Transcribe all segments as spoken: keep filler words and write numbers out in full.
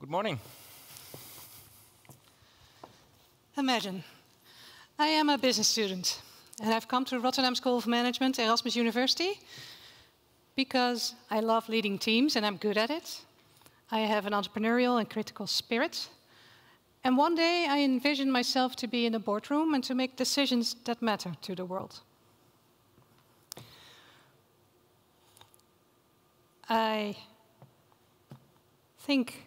Good morning. Imagine, I am a business student and I've come to Rotterdam School of Management, Erasmus University, because I love leading teams and I'm good at it. I have an entrepreneurial and critical spirit. And one day I envision myself to be in a boardroom and to make decisions that matter to the world. I think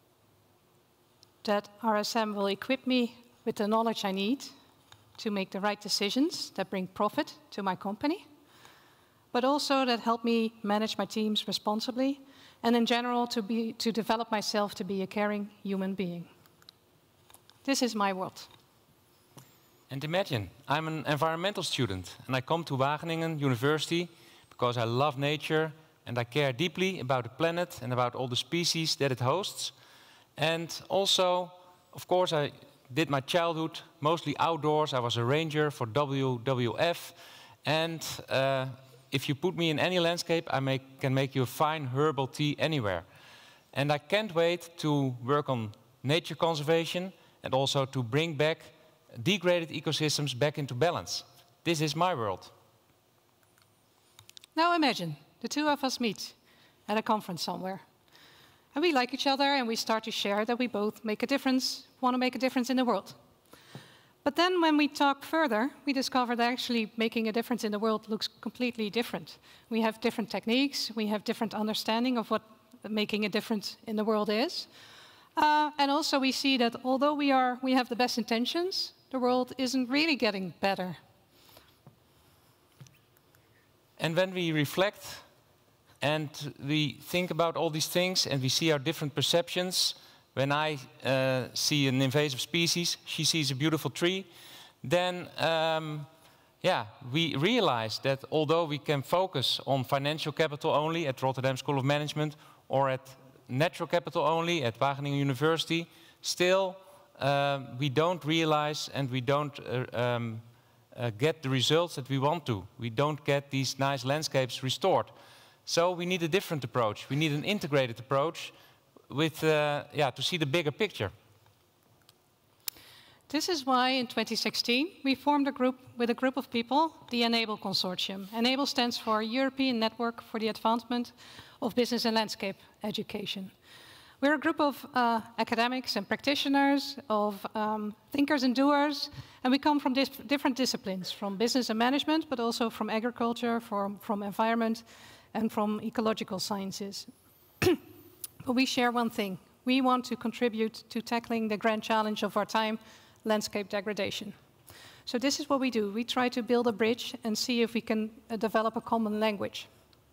that R S M will equip me with the knowledge I need to make the right decisions that bring profit to my company, but also that help me manage my teams responsibly, and in general to, be, to develop myself to be a caring human being. This is my world. And imagine, I'm an environmental student and I come to Wageningen University because I love nature and I care deeply about the planet and about all the species that it hosts. And also, of course, I did my childhood mostly outdoors. I was a ranger for W W F. And uh, if you put me in any landscape, I make, can make you a fine herbal tea anywhere. And I can't wait to work on nature conservation and also to bring back degraded ecosystems back into balance. This is my world. Now imagine, the two of us meet at a conference somewhere. And we like each other and we start to share that we both make a difference, want to make a difference in the world. But then when we talk further, we discover that actually making a difference in the world looks completely different. We have different techniques, we have different understanding of what making a difference in the world is. Uh, and also we see that although we, are, we have the best intentions, the world isn't really getting better. And when we reflect and we think about all these things and we see our different perceptions, when I uh, see an invasive species, she sees a beautiful tree, then um, yeah, we realize that although we can focus on financial capital only at Rotterdam School of Management or at natural capital only at Wageningen University, still uh, we don't realize and we don't uh, um, uh, get the results that we want to. We don't get these nice landscapes restored. So we need a different approach. We need an integrated approach with, uh, yeah, to see the bigger picture. This is why in twenty sixteen we formed a group with a group of people, the ENABLE Consortium. ENABLE stands for European Network for the Advancement of Business and Landscape Education. We're a group of uh, academics and practitioners, of um, thinkers and doers, and we come from dis different disciplines, from business and management, but also from agriculture, from, from environment, and from ecological sciences. But we share one thing. We want to contribute to tackling the grand challenge of our time, landscape degradation. So this is what we do. We try to build a bridge and see if we can uh, develop a common language.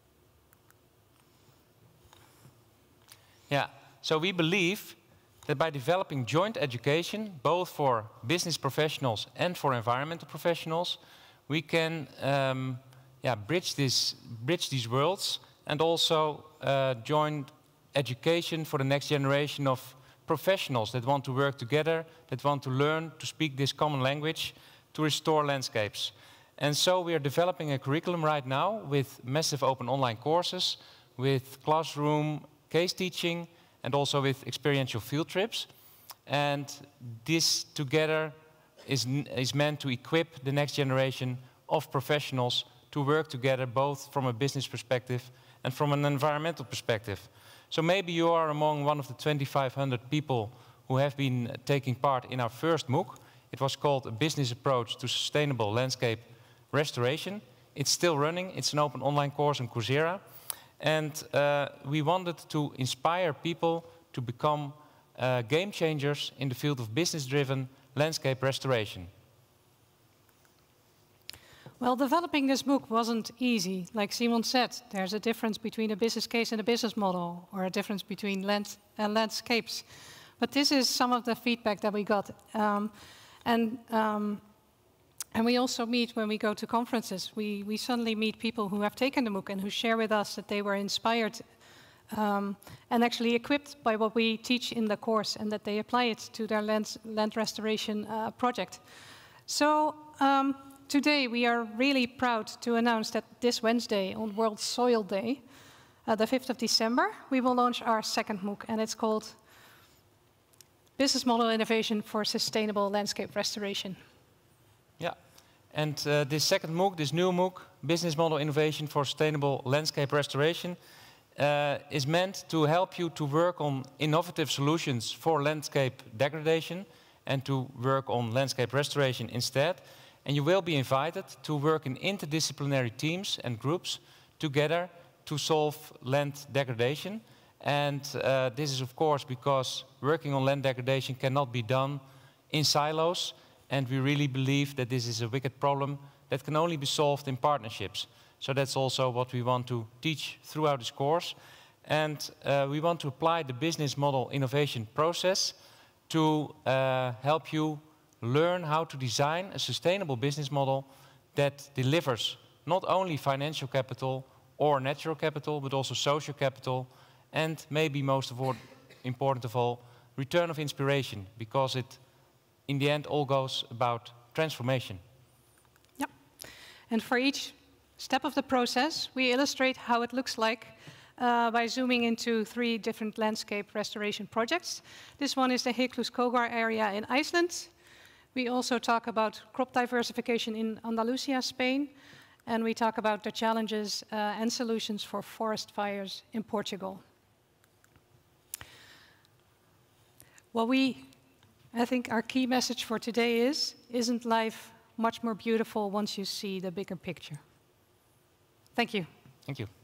Yeah, so we believe that by developing joint education, both for business professionals and for environmental professionals, we can um, yeah, bridge, this, bridge these worlds and also uh, join education for the next generation of professionals that want to work together, that want to learn to speak this common language to restore landscapes. And so we are developing a curriculum right now with massive open online courses, with classroom case teaching, and also with experiential field trips. And this together is, is meant to equip the next generation of professionals to work together both from a business perspective and from an environmental perspective. So maybe you are among one of the twenty-five hundred people who have been taking part in our first MOOC. It was called A Business Approach to Sustainable Landscape Restoration. It's still running. It's an open online course on Coursera. And uh, we wanted to inspire people to become uh, game changers in the field of business-driven landscape restoration. Well, developing this book wasn't easy. Like Simon said, there's a difference between a business case and a business model, or a difference between land and landscapes. But this is some of the feedback that we got. Um, and, um, and we also meet when we go to conferences. We, we suddenly meet people who have taken the MOOC and who share with us that they were inspired um, and actually equipped by what we teach in the course, and that they apply it to their land, land restoration uh, project. So, um, today, we are really proud to announce that this Wednesday, on World Soil Day, uh, the fifth of December, we will launch our second MOOC, and it's called business model innovation for sustainable landscape restoration. Yeah, and uh, this second MOOC, this new MOOC, Business Model Innovation for Sustainable Landscape Restoration, uh, is meant to help you to work on innovative solutions for landscape degradation and to work on landscape restoration instead. And you will be invited to work in interdisciplinary teams and groups together to solve land degradation. And uh, this is of course because working on land degradation cannot be done in silos, and we really believe that this is a wicked problem that can only be solved in partnerships. So that's also what we want to teach throughout this course. And uh, we want to apply the business model innovation process to uh, help you learn how to design a sustainable business model that delivers not only financial capital or natural capital, but also social capital, and maybe most of all, important of all, return of inspiration, because it, in the end, all goes about transformation. Yeah. And for each step of the process, we illustrate how it looks like uh, by zooming into three different landscape restoration projects. This one is the Heclus-Kogar area in Iceland. We also talk about crop diversification in Andalusia, Spain, and we talk about the challenges uh, and solutions for forest fires in Portugal. What we, I think our key message for today is, isn't life much more beautiful once you see the bigger picture? Thank you. Thank you.